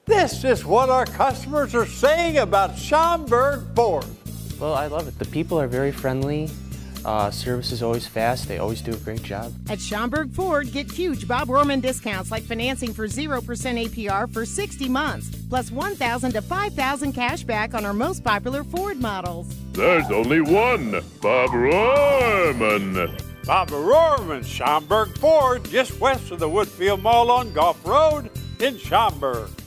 This is what our customers are saying about Schaumburg Ford. Well, I love it. The people are very friendly. Service is always fast. They always do a great job. At Schaumburg Ford, get huge Bob Rohrman discounts like financing for 0% APR for 60 months, plus $1,000 to $5,000 cash back on our most popular Ford models. There's only one Bob Rohrman. Bob Rohrman Schaumburg Ford, just west of the Woodfield Mall on Gulf Road in Schaumburg.